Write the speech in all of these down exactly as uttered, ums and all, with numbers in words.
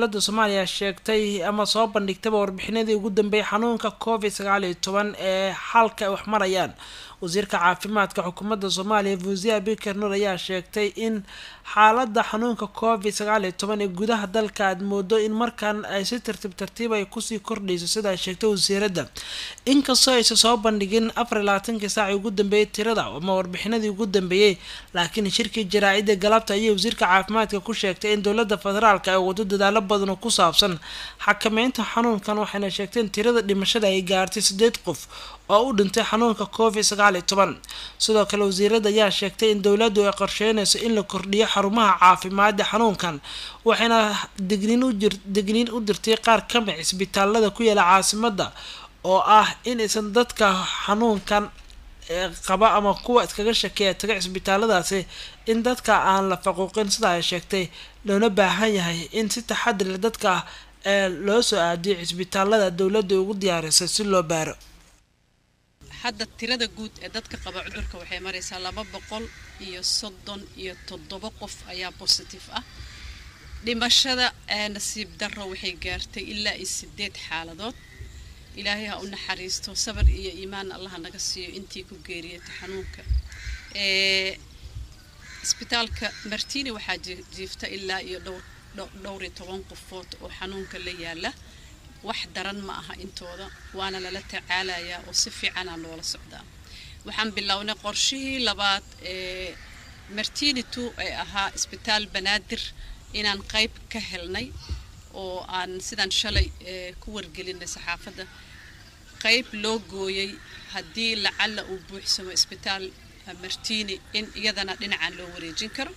dowladda Soomaaliya sheegtay ama soo bandhigtay warbixinadii ugu dambeeyay xanuunka covid sagaal iyo toban ee xalka ay wax marayaan. wasiirka caafimaadka xukuumadda Soomaaliya Fawziya Bikar Nuur ayaa sheegtay in xaaladda xanuunka covid sagaal iyo toban ee gudaha dalka aad moodo in markan ay si tartiib tartiib ay kusii kordhayso sida ay sheegtay wasiiradda. inkastoo ay soo bandhigin afar iyo labaatan saac ugu dambeeyay tirada ama warbixinadii ugu dambeeyay, laakiin shirkii jaraa'idda galabta ayay wasiirka caafimaadka ku sheegtay in dowladda federaalka ay wado dadaalo badan oo ku saabsan xakameynta xanuunkan, waxayna sheegtay in tirada dhimashada ay gaartay sideed qof oo u dhintay xanuunka covid sagaal iyo toban. sidoo kale wasiiradda ayaa sheegtay in dowladdu ay qorsheynayso in la kordhiyo xarumaha caafimaadka xanuunkan, waxayna digniin u jir digniin u dirtay qaar ka mid ah isbitaalada ku yaala caasimadda oo ah in aysan dadka xanuunkan qaba ama kuwa iskaga shakiya taga isbitaaladaasi in dadka aan la faquuqin sida ay sheegtay loona baahan yahay in si taxaddar leh dadka ee loo soo aadiyo isbitaalada dowladda ugu diyaarisay si loo baaro. hadda tirada guud ee dadka qaba cudurka waxay maraysaa laba boqol iyo soddon iyo toddoba qof ayaa positive ah. dhimashada ee nasiib darro waxay gaartay ilaa sideed xaaladood. ilaahay ha u naxariisto, sabir iyo iimaan Allah naga siiyo intii ku geeriyay xanuunka. ee isbitaalka Martini waxaa jiifta ilaa iyo dhowr dhowr iyo toban qofood oo xanuunka la yaala. wax daran ma aha intooda, waana lala tacaalayaa oo si fiican aan loola socdaa. waxaan bilownay qorshihii labaad ee Martini two ee ahaa isbitaal Banaadir inaan qayb ka helnay oo aan sidaan shalay ku wargelinay saxaafadda qayb loo gooyay haddii lacala uu buuxsamo isbitaal Martini in iyadana dhinacan loo wareejin karo.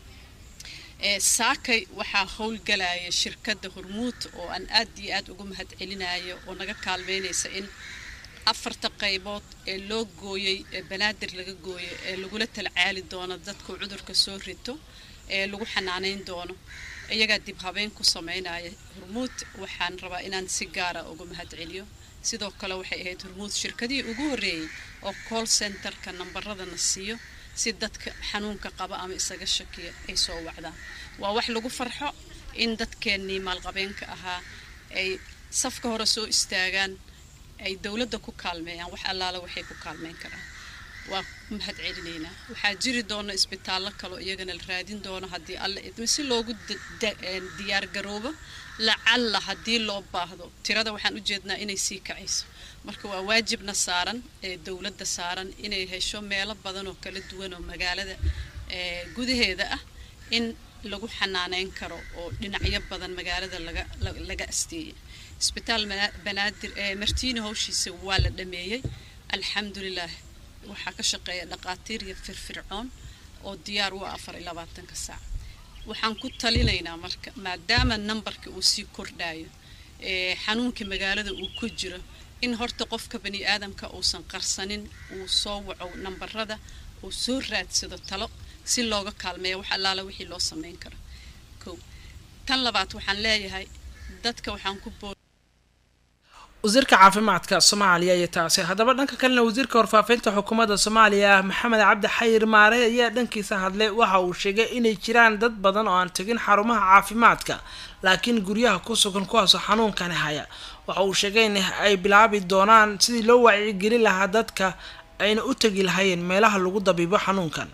ee saakay waxaa howlgalaya shirkadda Hormuud oo aan aad iyo aad ugu mahad celinayo oo naga kaalmeynaysa in afarta qaybood ee loo gooyay ee Banaadir laga gooyay ee lagu la talcaali doono dadka cudurka soo rito ee lagu xanaaneyn doono iyaga dib habeen ku sameynaya. Hormuud waxaan rabaa inaan si gaar ah ugu mahad celiyo. sidoo kale waxay ahayd Hormuud shirkadii ugu horeeyay oo call center-ka nambaradana siiyo si dadka xanuunka qaba ama isaga shakiya ay soo wacdaan. waa wax lagu farxo in dadkeenii maalqabeenka ahaa ay safka hore soo istaagaan, ay dawladda ku kaalmeeyaan wax allaala waxay ku kaalmeyn karaan. waa mahad celinayna. waxaa jiri doona isbitaallo kale iyagana la raadin doono haddii alle idmo si loogu diyaar garoobo lacalla haddii loo baahdo. tirada waxaan u jeednaa inay sii kacayso, marka waa waajibna saaran ee dawladda saaran inay hesho meelo badan oo kala duwan oo magaalada ee gudaheeda ah in lagu xanaaneyn karo oo dhinacyo badan magaalada laga laga asteeyay. isbitaal Banaadir ee Martini hawshiisa waa la dhameeyay alxamdulillah. waxaa ka shaqeeya dhaqaatiir iyo firfircoon oo diyaar u ah afar iyo labaatan saac. waxaan ku talinaynaa marka maadaama numberka uu sii kordhayo ee xanuunka magaalada uu ku jiro in horta qofka bani aadamka uusan qarsanin, uu soo waco nambarada, uu soo raadsado talo si looga kaalmeeyo wax allaala wixii loo sameyn karo. kow tan labaad waxaan leeyahay dadka waxaan ku wasiirka caafimaadka Soomaaliya iyo taasi hadaba dhanka kalena wasiirka warfaafinta xukuumadda Soomaaliya Maxamed Cabdi Xayir Maare ayaa dhankiisa hadlay. waxa uu sheegay inay jiraan dad badan oo aan tagin xarumaha caafimaadka laakiin guryaha ku sugan kuwaas xanuunkan haya. waxa uu sheegay in ay bilaabi doonaan sidii loo wacyigelin lahaa dadka ayna u tagi lahaayeen meelaha lagu dabiibo xanuunkan.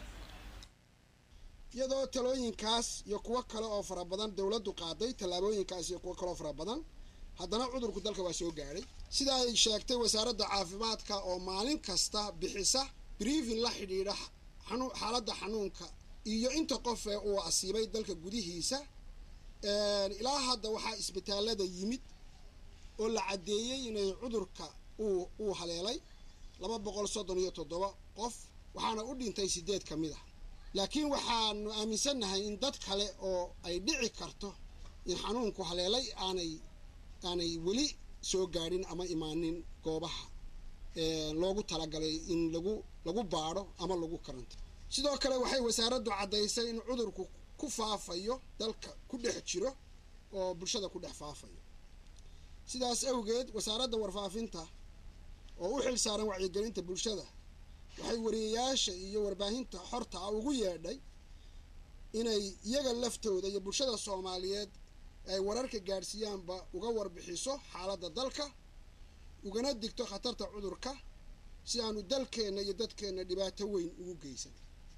iyadoo talooyinkaas iyo kuwa kale oo fara badan dawladdu qaaday talaabooyinkaas iyo kuwa kale oo fara badan haddana cudurku dalka waa soo gaaray sida ay sheegtay wasaaradda caafimaadka oo maalin kasta bixisa briefing la xidhiidha xaaladda xanuunka iyo inta qof ee uu asiibay dalka gudihiisa. ilaa hadda waxaa isbitaalada yimid oo la cadeeyay inay cudurka uu uu haleelay laba boqol soddon iyo toddoba qof, waxaana u dhintay sideed ka mid ah. laakiin waxaanu aaminsanahay in dad kale oo ay dhici karto in xanuunku haleelay aanay aanay weli soo gaadhin ama imaanin goobaha loogu talagalay in lagu lagu baadho ama lagu karanto. sidoo kale waxay wasaaraddu caddaysay in cudurku ku faafayo dalka ku dhex jiro oo bulshada ku dhex faafayo. sidaas awgeed wasaaradda warfaafinta oo u xil saaran wacyigelinta bulshada waxay wariyayaasha iyo warbaahinta xorta ugu yeedhay inay iyaga laftooda iyo bulshada Soomaaliyeed ay wararka gaarsiiyaanba uga warbixiso xaaladda dalka ugana digto khatarta cudurka si aanu dalkeenna iyo dadkeenna dhibaato weyn ugu geysan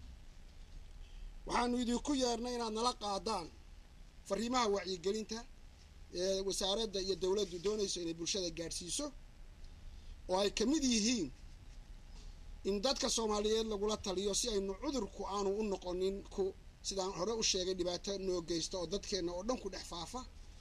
waxaanu idinku yeernay inaad nala qaadaan fariimaha wacyigelinta ee wasaaradda iyo dowladdu doonayso inay bulshada gaarsiiso oo ay ka mid yihiin in dadka Soomaaliyeed lagula taliyo si aynu cudurku aanu u noqonin ku sidaan hore u sheegay dhibaato noo geysto oo dadkeena oo dhan ku dhex faafa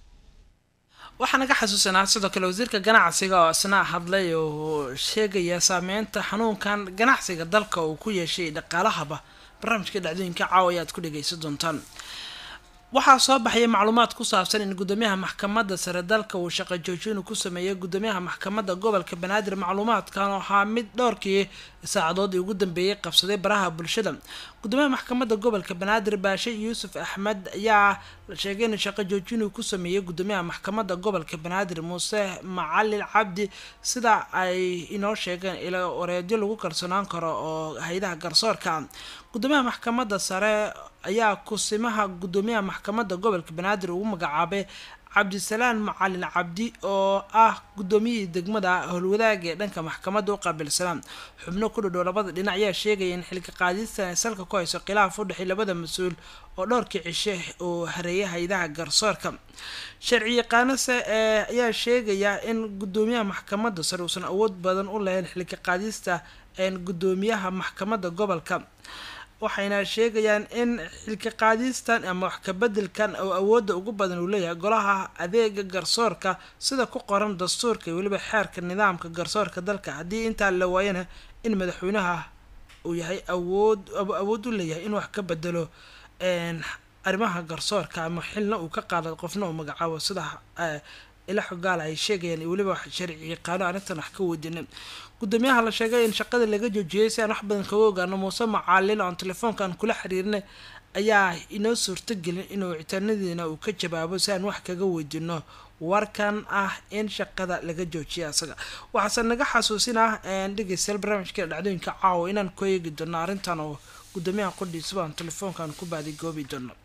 waxaan naga xasuusanaa sidoo kale wasiirka ganacsiga oo isna hadlay oo sheegaya saameynta xanuunkan ganacsiga dalka uu ku yeeshay dhaqaalahaba barnaamijka dhacdooyinka caawa ayaad ku dhageysan doontaan waxaa soo baxay macluumaad ku saabsan in gudoomiyaha maxkamadda sare dalka uu shaqo joojin ku sameeyay gudoomiyaha maxkamadda gobolka Banaadir macluumaadkan oo ahaa mid dhowrkii saacadood ugu dambeeyay qabsaday baraha bulshada gudoomiyaha maxkamadda gobolka Banaadir Baashe Yuusuf Axmed ayaa la sheegay in shaqo joojin ku sameeyay gudoomiyaha maxkamadda gobolka Banaadir Muuse Macalin Cabdi sida ay inoo sheegeen ila oreedio lagu kalsoonaan karo oo hay'adaha garsoorka gudoomiyaha maxkamadda sare ayaa kusimaha gudoomiyaha maxkamadda gobolka Banaadir ugu magacaabay Cabdisalaan Macalin Cabdi oo ah gudoomiyihii degmada howlwadaaga ee dhanka maxkamadda u qaabilsan xubno ku dhow labada dhinac ayaa sheegay in xilka qaadista ay salka ku hayso khilaaf u dhaxay labada mas'uul oo dhowrkii cishe oo hareeyay hay'adaha garsoorka sharci yaqaanase ayaa sheegaya in gudoomiyaha maxkamadda sare uusan awood badan u lahayn xilka qaadista een gudoomiyaha maxkamadda gobolka waxayna sheegayaan in xilka qaadistan ama wax ka bedelkan oo awoodda ugu badan uu leeyahay golaha adeega garsoorka sida ku qoran dastuurka iyo waliba xeerka nidaamka garsoorka dalka haddii inta la waayana in madaxweynaha uu yahay awood awood u leeyahay in wax ka bedelo een arrimaha garsoorka ama xilna uu ka qaado qofna uu magacaabo sida ila xogaal ay sheegayaan waliba sharci yaqaan arrintan wax ka wadin gudoomiyaha la sheegay in shaqada laga joojiyay si aan wax badan ka ogaano Muuse Macalin oo telefoonkan kula xiriirnay ayaa inoo suurtagelin inuu wicitaanadiina uu ka jawaabo si aan wax kaga wadino warkan ah in shaqada laga joojiyay asaga waxaan naga xasuusinaa in dhageystayaal barnaamijka dhacdooyinka caawa inaan ku eegi doono arrintan oo gudoomiyaha qodiisa aan telefoonkan ku baadi goobi doono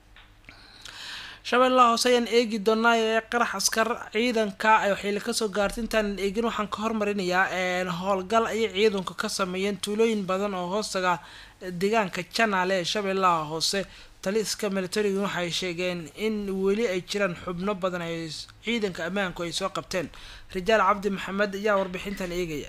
shabeellaha hoose ayaan eegi doonaa ee qarax askar ciidanka ay waxay ka soo gaartay intaan eegin waxaan ka hormarinayaa een howlgal ay ciidanku ka sameeyeen tuulooyin badan oo hoostaga deegaanka Janaale ee shabeellaha hoose taliska militariga waxay sheegeen in weli ay jiraan xubno badan ay ciidanka ammaanku ay soo qabteen Rijaal Cabdi Maxamed ayaa warbixintan eegaya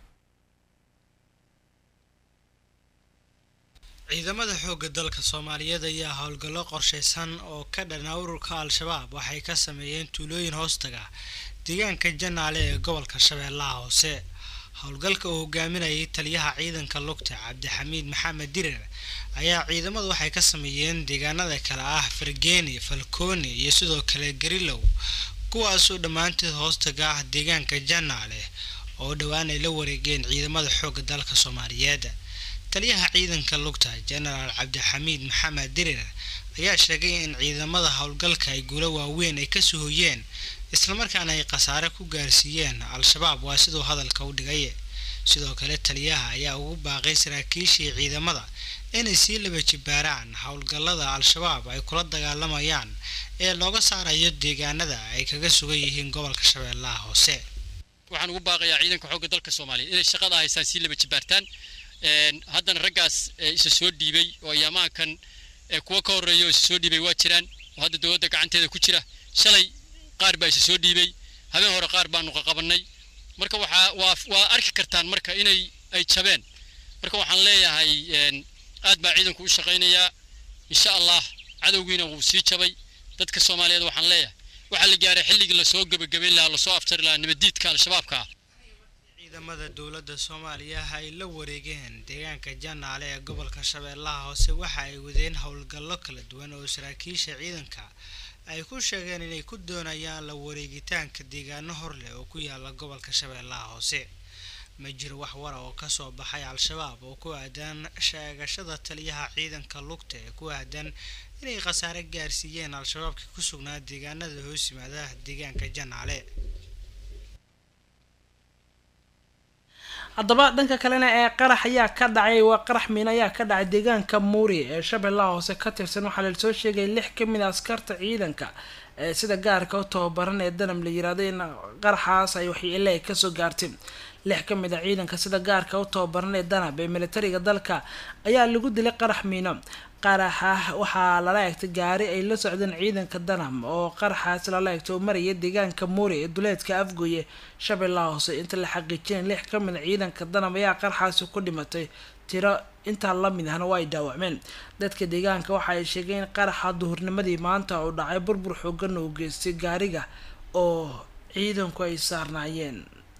ciidamada xoogga dalka Soomaaliyeed ayaa howlgallo qorsheysan oo ka dhan ururka Al-Shabaab waxay ka sameeyeen tuulooyin hoostaga deegaanka Janaale ee gobolka Shabeellaha Hoose howlgalka uu hogaaminayay taliyaha ciidanka lugta Cabdixamiid Maxamed Dirir ayaa ciidamadu waxay ka sameeyeen deegaanada kala ah Fargeeni Falkooni iyo sidoo kale Garilow kuwaas oo dhamaantood hoostaga deegaanka Janaale oo dhawaan ay la wareegeen ciidamada xoogga dalka Soomaaliyeed taliyaha ciidanka lugta General Cabdixamiid Maxamed Dirir ayaa sheegay in ciidamada howlgalka ay guulo waaweyn ay ka sooyeen isla markaana ay qasaare ku gaarsiiyeen Al-Shabaab waa sidoo hadalka u dhigay sidoo kale taliyaha ayaa ugu baaqay saraakiishii ciidamada inay si laba jibaaraan howlgallada Al-Shabaab ay kula dagaalamayaan ee looga saarayo deegaanada ay kaga sugan yihiin gobolka Shabeellaha Hoose waxaan ugu baaqayaa ciidanka xoogga dalka Soomaaliyeed inay shaqada haystaan si laba jibaartaan een haddana raggaas isa soo dhiibay oo ayaamaha kan kuwa ka horeeyo isa soo dhiibay waa jiraan oo hadda dawladda gacanteeda ku jira shalay qaar baa isa soo dhiibay habeen hore qaar baanu qabanay marka waxa waa arki kartaan marka inay ay jabeen marka waxaan leeyahay een aad baa ciidanku u shaqeynaya insha Allah cadawgiina uu sii jabay dadka Soomaaliyeed waxaan leeyahay waxa la gaaray xilligii la soo gabagabeyn lahaa la soo aftar lahaa nabadiidka Al-Shabaabka ciidamada dawladda Soomaaliya ay la wareegeen deegaanka Janaale ee gobolka Shabeellaha Hoose waxa ay wadeen howlgallo kala duwan oo saraakiisha ciidanka ay ku sheegeen inay ku doonayaan la wareegitaanka deegaano hor leh oo ku yaala gobolka Shabeellaha Hoose ma jiro wax war oo ka soo baxay Al-Shabaab oo ku aadan sheegashada taliyaha ciidanka lugta ee ku aadan inay qasaare gaarsiiyeen Al-Shabaab ku sugnaa deegaanada hoos yimaada deegaanka Janaale haddaba dhanka kalena ee qarax ayaa ka dhacay waa qarax miin ayaa ka dhacay deegaanka muuri ee shabeellaha hoose ka tirsan waxaa la soo sheegay lix ka mid a askarta ciidanka ee sida gaarka u tababaran ee danam la yiraahdo in qaraxaas ay waxyeelo ay kasoo gaartay lix ka mid a ciidanka sida gaarka u tababaran ee danab ee militariga dalka ayaa lagu dilay qarax miino qaraxa waxaa lala eegtay gaari ay la socdeen ciidanka danam oo qaraxaas lala eegtay oo maraya deegaanka muuri ee duleedka afgoye shabeellaha hoose inta la xaqiijiyay lix ka mid a ciidanka danam ayaa qaraxaasi ku dhimatay tiro intaa lamid ahna waa ay dhaawacmeen dadka deegaanka waxa ay sheegeen in qaraxa duhurnimadii maanta uu dhacay burbur xoogan uu geystay gaariga oo ciidanku ay saarnaayeen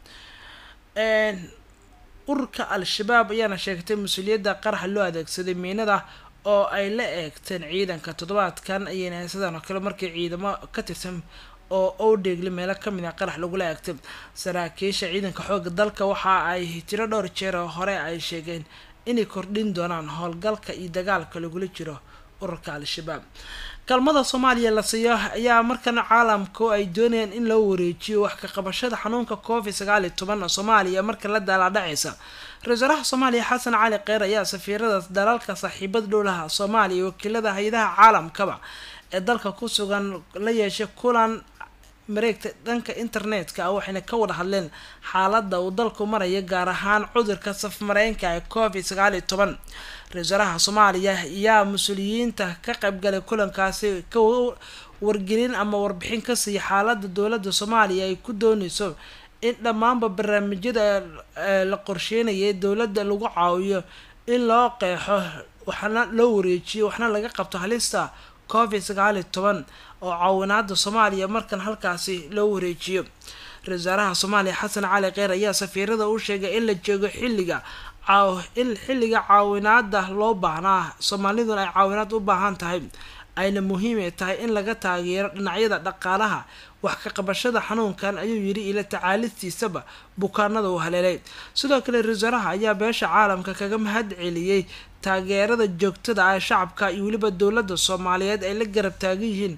ururka al-shabaab ayaana sheegtay mas-uuliyadda qaraxa loo adeegsaday miinada oo ay la eegteen ciidanka toddobaadkan ayayna sidaan oo kale markii ciidamo ka tirsan oo oo dheegli meelo kamid ah qarax lagula eegtay saraakiisha ciidanka xooga dalka waxa ay tiro dhowr jeer oo hore ay sheegeen inay kordhin doonaan howlgalka iyo dagaalka lagula jiro ururka al-shabaab kalmada Soomaaliya la siiyo ayaa markan caalamku ay doonayaan in loo wareejiyo wax ka qabashada xanuunka covid sagaal iyo toban Soomaaliya marka la daalaa dhacaysa ra-iisul Soomaaliya Xasan Cali Kheyr ayaa safiirada dalalka saaxiibada dowladaha Soomaaliya wakiilada hay'adaha caalamkaba ee dalka ku sugan la yeeshay kulan mareegta dhanka internetka waxayna ka wada hadleen xaaladda uu dalku marayo gaar ahaan cudurka safmareenka ee covid sagaal iyo toban ra-iisul Soomaaliya ayaa mas-uuliyiinta ka qayb galay kulankaasi ka wargelin ama warbixin ka siiyay xaaladda dowladda Soomaaliya ay ku doonayso in dhammaanba barnaamijyada la qorsheynayay dowladda lagu caawiyo in loo qeexo waxna loo wareejiyo waxna laga qabto halista covid sagaal iyo toban oo caawinaada Soomaaliya markan halkaasi loo wareejiyo ra-iisul Soomaaliya Xasan Cali Kheyr ayaa safiirada u sheegay in la joogo xilliga caaw in xilliga caawinaada loo baahnaa Soomaaliduna ay caawinaad u baahan tahay ayna muhiim tahay in laga taageero dhinacyada dhaqaalaha wax ka qabashada xanuunkan ayuu yiri ila tacaalistiisaba bukaanada uu haleelay sidoo kale ra-iisul ayaa beesha caalamka kaga mahad celiyay taageerada joogtada ah shacabka iyo waliba dowladda Soomaaliyeed ay la garab taagan yihiin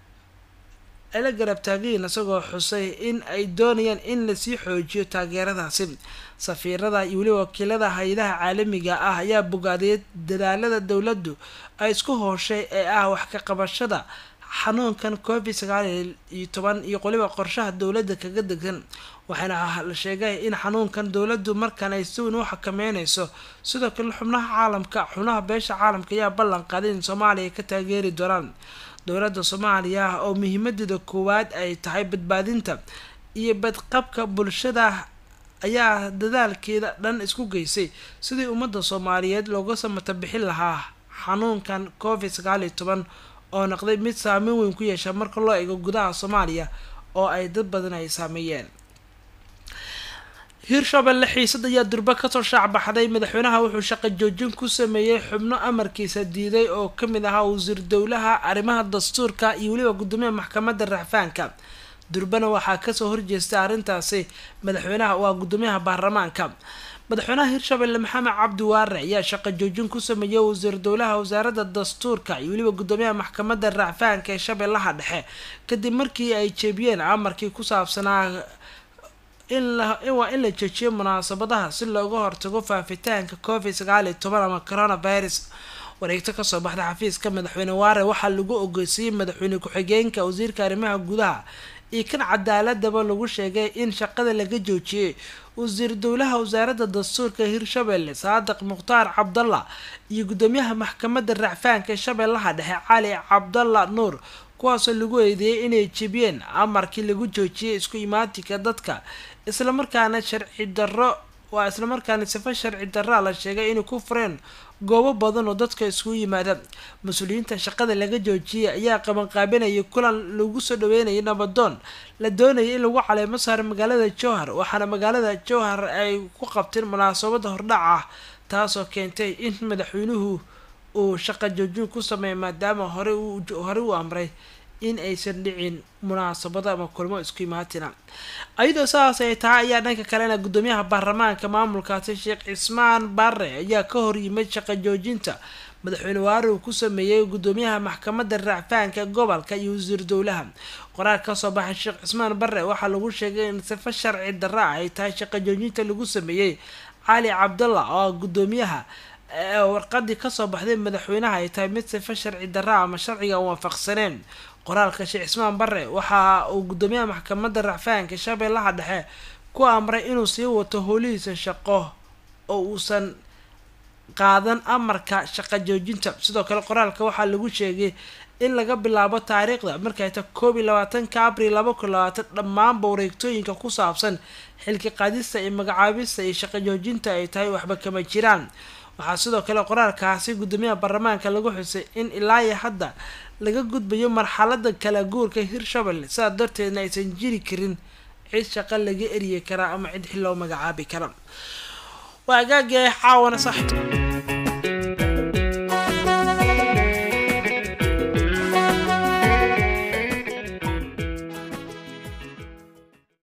ay la garab taagan yihiin isagoo xusay in ay doonayaan in la sii xoojiyo taageeradaasi safiirada iyo waliba wakiilada hay'adaha caalamiga ah ayaa bogaadiyay dadaalada dowladdu ay isku hooshay ee ah wax ka qabashada xanuunkan covid sagaal iyo toban iyo qoliba qorshaha dowladda kaga degan waxaana la sheegay in xanuunkan dowladdu markan ay si weyn u xakameynayso sidoo kale xubnaha caalamka xubnaha beesha caalamka ayaa ballan qaaday in Soomaaliya ka taageeri doonaan dowladda Soomaaliya oo muhiimadeeda koowaad ay tahay badbaadinta iyo badqabka bulshada ayaa dadaalkeeda dhan isku geysay sidii ummadda Soomaaliyeed looga samata bixin lahaa xanuunkan covid sagaal iyo toban oo noqday mid saameyn weyn ku yeesha marka loo eego gudaha Soomaaliya oo ay dad badan ay saameeyeen Hirshabelle xiisad ayaa durba ka soo shacbaxday madaxweynaha wuxuu shaqo joojin ku sameeyay xubno amarkiisa diiday oo kamid ahaa wasiir dowlaha arrimaha dastuurka iyo waliba gudoomiyaha maxkamadda racfaanka durbana waxaa kasoo horjeestay arrintaasi madaxweynaha waa gudoomiyaha baarlamaanka madaxweynaha Hirshabelle Maxamed Cabdi Waare ayaa shaqo joojin ku sameeyay wasiir dowlaha wasaaradda dastuurka iyo waliba gudoomiyaha maxkamadda racfaanka ee Shabeellaha Dhexe kadib markii ay jeebiyeen amarkii ku saabsanaa in la waa in la joojiyo munaasabadaha si looga hortago faafitaanka covid sagaal iyo toban ama coronavirus wareegto ka soo baxday xafiiska madaxweyne Waare waxaa lagu ogeysiyay madaxweyne ku-xigeenka wasiirka arrimaha gudaha iyo kan cadaaladaba lagu sheegay in shaqada laga joojiyay wasiir dowlaha wasaaradda dastuurka Hirshabelle Saadiq Mukhtaar Cabdalla iyo gudoomiyaha maxkamadda racfaanka ee Shabeellaha Dhexe Cali Cabdalla Nuur kuwaas oo lagu eedeeyay inay jebiyeen amarkii lagu joojiyay isku imaatinka dadka isla markaana sharci darro waa isla markaana sifa sharci darro la sheegay inay ku fureen goobo badan oo dadka isku yimaada mas'uuliyiinta shaqada laga joojiyay ayaa qaban qaabinayay kulan lagu soo dhaweynayay nabadoon la doonayay in lagu caleemo saaro magaalada Jowhar waxaana magaalada Jowhar ay ku qabteen munaasabad hordhac ah taasoo keentay in madaxweynuhu uu shaqo joojin ku sameeyay maadaama hore uu hore u amray in aysan dhicin munaasabada ama kulmo isku imaatina ayadoo saas ay tahay ayaa dhanka kalena gudoomiyaha baarlamaanka maamulkaasi Sheekh Cismaan Barre ayaa ka hor yimid shaqo joojinta madaxweyne waare uu ku sameeyey gudoomiyaha maxkamadda racfaanka gobolka iyo wasiir dowlaha. qoraal ka soo baxay Sheekh Cismaan Barre waxaa lagu sheegay in sifo sharci darro ay tahay shaqo joojinta lagu sameeyey Cali Cabdalla oo gudoomiyaha warqadii ka soo baxday madaxweynaha ay tahay mid sifo sharci darro ama sharciga waafaqsaneen. qoraalka Sheekh Cismaan Barre waxa uu gudoomiyaha maxkamadda racfaanka Shabeellaha Dhexe ku amray inuu sii wato howlihiisa shaqo oo uusan qaadan amarka shaqo joojinta. sidoo kale qoraalka waxaa lagu sheegay in laga bilaabo taariikhda markay tahay koob iyo labaatanka Abriil laba kun iyo labaatan dhammaan wareegtooyinka ku saabsan xilka qaadista iyo magacaabista iyo shaqo joojinta ay tahay waxba kama jiraan. waxaa sidoo kale qoraalkaasi gudoomiyaha baarlamaanka lagu xusay in ilaa iyo hadda laga gudbayo marxaladda kala guurka Hirshabelle sidaa darteedna aysan jiri karin cid shaqo laga eriyi kara ama cid xil loo magacaabi kara. waa gaagay xaawana sax